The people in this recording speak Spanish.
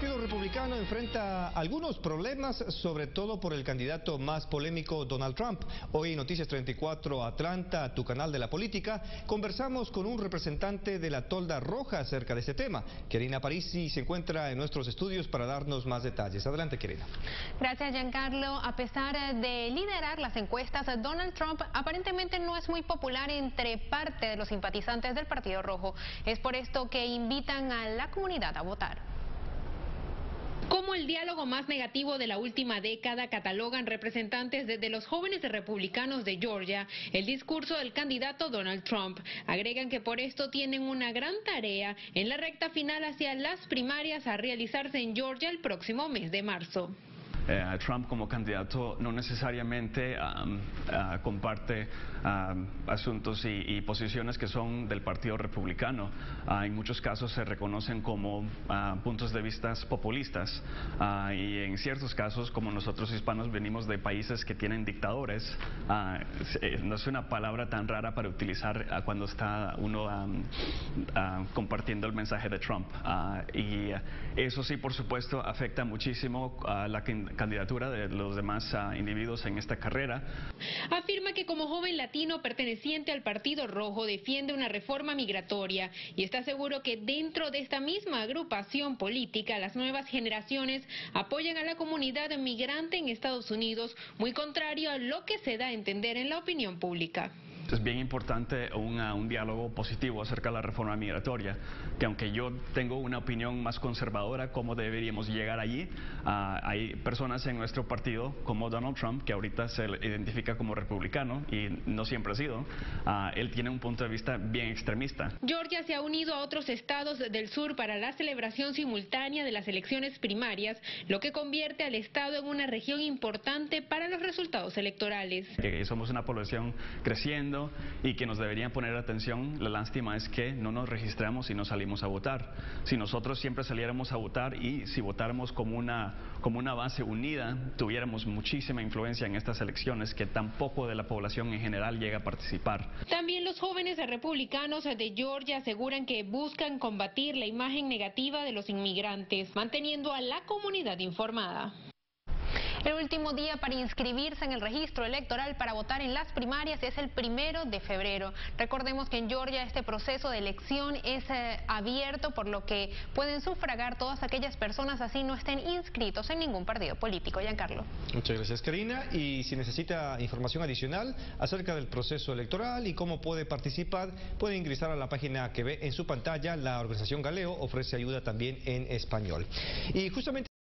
Partido Republicano enfrenta algunos problemas, sobre todo por el candidato más polémico, Donald Trump. Hoy en Noticias 34 Atlanta, tu canal de la política, conversamos con un representante de la tolda roja acerca de este tema. Karina Parisi se encuentra en nuestros estudios para darnos más detalles. Adelante, Karina. Gracias, Giancarlo. A pesar de liderar las encuestas, Donald Trump aparentemente no es muy popular entre parte de los simpatizantes del Partido Rojo. Es por esto que invitan a la comunidad a votar. Como el diálogo más negativo de la última década, catalogan representantes desde los jóvenes republicanos de Georgia el discurso del candidato Donald Trump. Agregan que por esto tienen una gran tarea en la recta final hacia las primarias a realizarse en Georgia el próximo mes de marzo. Trump como candidato no necesariamente comparte asuntos y posiciones que son del Partido Republicano. En muchos casos se reconocen como puntos de vista populistas y en ciertos casos, como nosotros hispanos venimos de países que tienen dictadores, no es una palabra tan rara para utilizar cuando está uno compartiendo el mensaje de Trump. Y eso sí, por supuesto, afecta muchísimo a la candidatura de los demás individuos en esta carrera. Afirma que como joven latino perteneciente al Partido Rojo defiende una reforma migratoria y está seguro que dentro de esta misma agrupación política las nuevas generaciones apoyan a la comunidad migrante en Estados Unidos, muy contrario a lo que se da a entender en la opinión pública. Es bien importante un diálogo positivo acerca de la reforma migratoria, que aunque yo tengo una opinión más conservadora cómo deberíamos llegar allí, hay personas en nuestro partido como Donald Trump, que ahorita se identifica como republicano y no siempre ha sido, él tiene un punto de vista bien extremista. Georgia se ha unido a otros estados del sur para la celebración simultánea de las elecciones primarias, lo que convierte al estado en una región importante para los resultados electorales. Que somos una población creciendo y que nos deberían poner atención. La lástima es que no nos registramos y no salimos a votar. Si nosotros siempre saliéramos a votar y si votáramos como una base unida, tuviéramos muchísima influencia en estas elecciones, que tampoco de la población en general llega a participar. También los jóvenes republicanos de Georgia aseguran que buscan combatir la imagen negativa de los inmigrantes, manteniendo a la comunidad informada. El último día para inscribirse en el registro electoral para votar en las primarias es el 1 de febrero. Recordemos que en Georgia este proceso de elección es abierto, por lo que pueden sufragar todas aquellas personas así no estén inscritos en ningún partido político. Giancarlo. Muchas gracias, Karina. Y si necesita información adicional acerca del proceso electoral y cómo puede participar, puede ingresar a la página que ve en su pantalla. La organización Galeo ofrece ayuda también en español. Y justamente